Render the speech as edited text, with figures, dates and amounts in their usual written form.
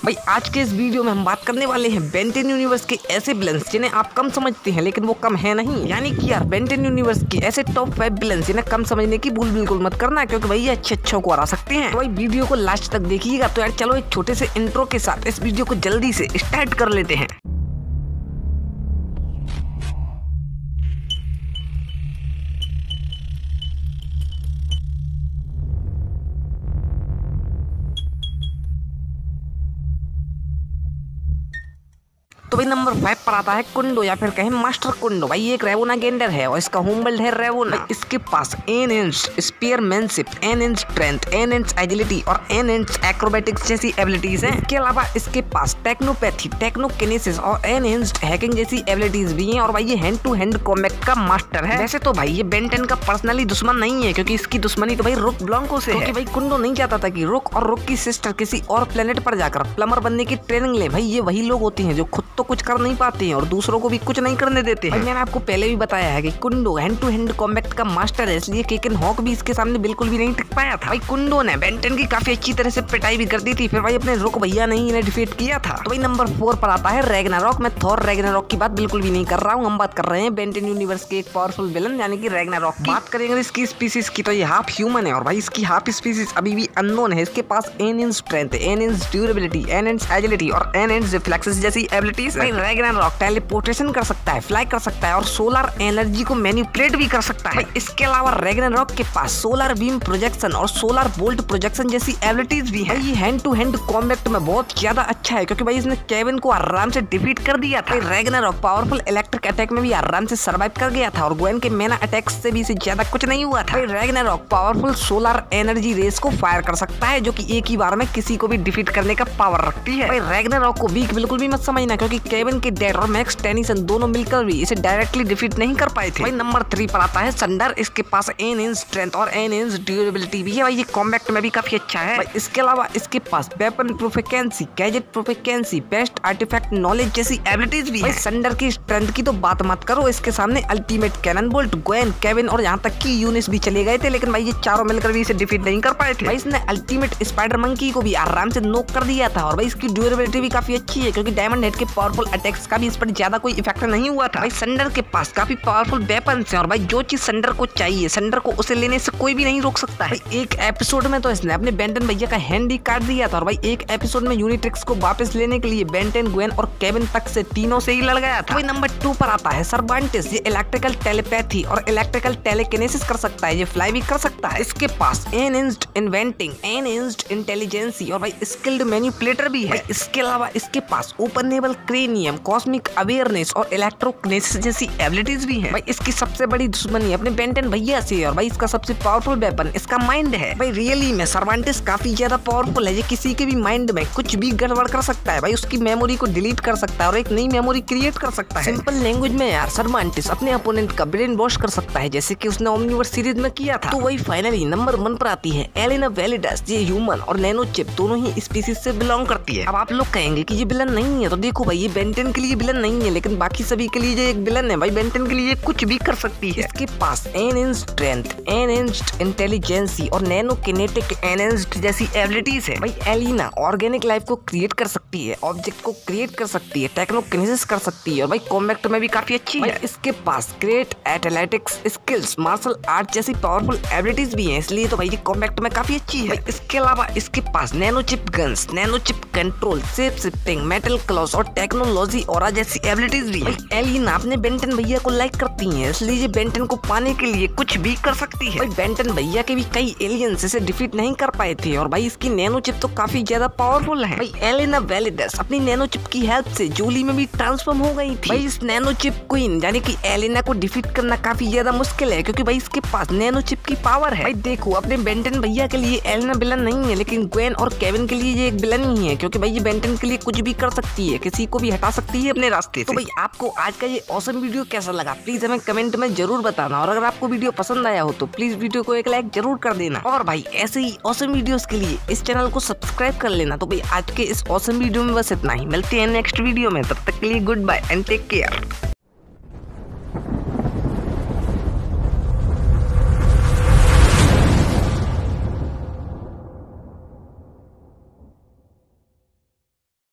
भाई आज के इस वीडियो में हम बात करने वाले हैं Ben10 यूनिवर्स के ऐसे विलन्स जिन्हें आप कम समझते हैं लेकिन वो कम है नहीं। यानी कि यार Ben10 यूनिवर्स के ऐसे टॉप 5 विलन्स जिन्हें कम समझने की भूल बिल्कुल मत करना, क्योंकि भाई ये अच्छे को हरा सकते हैं। तो भाई वीडियो को लास्ट तक देखिएगा। तो यार चलो एक छोटे से इंट्रो के साथ इस वीडियो को जल्दी से स्टार्ट कर लेते हैं। तो भाई नंबर 5 पर आता है कुंडो या फिर कहें मास्टर कुंडो। भाई ये एक रेवोना गेंडर है और इसका होम बिल्ड है रेवोना। इसके पास enhanced spearmanship, enhanced strength, enhanced agility और एनहेंस्ड एक्रोबैटिक्स जैसी एबिलिटीज हैं। इसके अलावा इसके पास टेक्नोपैथी, टेक्नोकिनेसिस और एनहेंस्ड हैकिंग जैसी एबिलिटीज भी हैं। और भाई ये हैंड टू हैंड कॉम्बैट का मास्टर है। वैसे तो भाई ये Ben10 का पर्सनली दुश्मन नहीं है, क्योंकि इसकी दुश्मनी तो भाई रुक ब्लॉन्को से है। क्योंकि भाई कुंडो नहीं चाहता था कि रुक और रुक की सिस्टर किसी और प्लेनेट पर जाकर प्लम्बर बनने की ट्रेनिंग ले। भाई ये वही लोग होते हैं जो खुद तो कुछ कर नहीं पाते हैं और दूसरों को भी कुछ नहीं करने देते हैं। मैंने आपको पहले भी बताया है कि Kundo hand to hand combat का मास्टर है, इसलिए केकन हॉक भी इसके सामने बिल्कुल भी नहीं टिक पाया था। भाई कुंडो ने Ben10 की काफी अच्छी तरह से पिटाई भी कर दी थी, फिर भाई अपने रुक भैया ने इन्हें डिफीट किया था। तो भाई नंबर 4 पर आता है रैग्नारॉक। मैं थॉर रैग्नारॉक की बात बिल्कुल भी नहीं कर रहा हूँ, हम बात कर रहे हैं Ben10 यूनिवर्स के एक पावरफुल विलन यानी कि रैग्नारॉक की। बात करेंगे इसकी स्पीसीज की तो ये हाफ ह्यूमन है और भाई इसकी हाफ स्पीसीज अभी भी अननोन है। इसके पास enhanced strength, enhanced durability, enhanced agility और एनहेंस्ड रिफ्लेक्सेस जैसी एबिलिटीज है। रैग्नारॉक टेलीपोर्टेशन कर सकता है, फ्लाई कर सकता है और सोलर एनर्जी को मैनिपुलेट भी कर सकता है। इसके अलावा रैग्नारॉक के पास सोलर बीम प्रोजेक्शन और सोलर बोल्ट प्रोजेक्शन जैसी एबिलिटीज भी है। ये हैंड टू हैंड कॉम्बैट में बहुत ज्यादा अच्छा है, क्योंकि भाई इसने केविन को आराम से डिफीट कर दिया था। रैग्नारॉक पावरफुल इलेक्ट्रिक अटैक में भी आराम से सर्वाइव कर गया था और ग्वेन के मेना अटैक्स से भी इसे ज्यादा कुछ नहीं हुआ था। Ragnarok powerful solar energy rays को फायर कर सकता है, जो कि एक ही बार में किसी को भी डिफीट करने का पावर रखती है। रैग्नारॉक को वीक बिल्कुल भी मत समझना, क्योंकि केविन के डैड और मैक्स टेनिसन दोनों मिलकर भी इसे डायरेक्टली डिफीट नहीं कर पाए थे। भाई नंबर 3 पर आता है संडर। इसके पास एनहेंस्ड स्ट्रेंथ और एनहेंस्ड ड्यूरेबिलिटी भी है। भाई ये कॉम्बैट में भी काफी अच्छा है। भाई इसके अलावा इसके पास weapon proficiency, gadget proficiency, best artifact knowledge जैसी एबिलिटीज भी है। संडर की स्ट्रेंथ की तो बात मत करो, इसके सामने ultimate Cannonbolt, Gwen, Kevin और यहाँ तक कि यूनिस भी चले गए थे, लेकिन भाई ये चारों मिलकर भी इसे डिफीट नहीं कर पाए थे। भाई इसने अल्टीमेट स्पाइडर मंकी को भी आराम से नॉक कर दिया था। और भाई इसकी ड्यूरेबिलिटी भी काफी अच्छी है, क्योंकि डायमंड हेड के पावरफुल अटैक्स का भी इस पर ज्यादा कोई इफेक्ट नहीं हुआ था। भाई संडर के पास काफी पावरफुल वेपन्स हैं और भाई जो चीज संडर को चाहिए, संडर को उसे लेने से कोई भी नहीं रोक सकता है। एक एपिसोड में तो इसने अपने Ben10 भैया का हैंड ही काट दिया था और भाई एक एपिसोड में यूनिट्रिक्स को वापस लेने के लिए Ben10, ग्वेन और केविन तक से तीनों से ही लड़ गया था। भाई नंबर 2 पर आता है सर्वांटिस। ये इलेक्ट्रिकल टेलीपैथी और इलेक्ट्रिकल टेलीकिनेसिस कर सकता है, ये फ्लाई भी कर सकता है। इसके पास एनहेंस्ड इन्वेंटिंग, एनहेंस्ड इंटेलिजेंसी और भाई स्किल्ड मैनिपुलेटर भी है। इसके अलावा इसके पास ओपनेबल क्रेनियम, कॉस्मिक अवेयरनेस और इलेक्ट्रोकिनेसिस जैसी एबिलिटीज भी हैं। भाई इसकी सबसे बड़ी दुश्मनी अपने Ben10 भैया से है और भाई इसका सबसे पावरफुल वेपन इसका माइंड है। भाई रियली में सर्वांटिस काफी ज्यादा पावरफुल है। ये किसी के भी माइंड में कुछ भी गड़बड़ कर सकता है। भाई उसकी मेमोरी को डिलीट कर सकता है और एक नई मेमोरी क्रिएट कर सकता है। सिंपल लैंग्वेज में यार सर्वांटिस अपने अपोनेंट का ब्रेन वॉश कर सकता है, जैसे कि उसने ओमनिवर्स सीरीज में किया था। तो वही फाइनली नंबर 1 पर आती है एलिना वेलिडस। ये ह्यूमन और नैनो चिप दोनों ही स्पीसीज से बिलोंग करती है। अब आप लोग कहेंगे कि ये विलन नहीं है, तो देखो भाई ये Ben10 के लिए विलन नहीं है, लेकिन बाकी सभी के लिए ये एक विलन है। भाई Ben10 के लिए कुछ भी कर सकती है। इसके पास एनहेंस्ड स्ट्रेंथ, एनहेंस्ड इंटेलिजेंसी और नैनो किनेटिक एनहेंस्ड जैसी एबिलिटीज है। भाई एलिना ऑर्गेनिक लाइफ को क्रिएट कर सकती है, ऑब्जेक्ट को क्रिएट कर सकती है, टेक्नोकिनेसिस कर सकती है और भाई कॉम्बैट में भी काफी अच्छी है। इसके पास great athletics skills, martial art जैसी पावरफुल एबिलिटीज भी हैं, इसलिए तो भाई ये कॉम्बैट में काफी अच्छी है। इसके अलावा इसके पास nano chip guns, nano chip control, shape shifting, metal claws और टेक्नोलॉजी ऑरा जैसी एबिलिटीज भी है। एलिना अपने Ben10 भैया को लाइक करती हैं, इसलिए ये Ben10 को पाने के लिए कुछ भी कर सकती है। भाई Ben10 भैया के भी कई एलियंस इसे डिफीट नहीं कर पाए थे और भाई इसकी नैनो चिप तो काफी ज्यादा पावरफुल है। भाई एलिना वेलिडस अपनी नैनो चिप की हेल्प से जूली में भी ट्रांसफॉर्म हो गई थी। भाई इस नैनो चिप क्वीन यानी कि एलिना को डिफीट करना काफी ज्यादा मुश्किल है, क्योंकि भाई इसके पास नैनो चिप की पावर है। भाई देखो अपने Ben10 भैया के लिए एलिना विलन नहीं है, लेकिन ग्वेन और केविन के लिए ये एक विलन ही है, क्योंकि भाई ये Ben10 के लिए कुछ भी कर सकती है, किसी को भी हटा सकती है अपने रास्ते से। तो भाई आपको आज का ये ऑसम वीडियो कैसा लगा प्लीज हमें कमेंट में जरूर बताना, और अगर आपको वीडियो पसंद आया हो तो प्लीज वीडियो को एक लाइक जरूर कर देना। और भाई ऐसे ही ऑसम वीडियोस के लिए इस चैनल को सब्सक्राइब कर लेना। तो भाई आज के इस ऑसम वीडियो में बस इतना ही, मिलते हैं नेक्स्ट वीडियो में, तब तक के लिए goodbye and take care.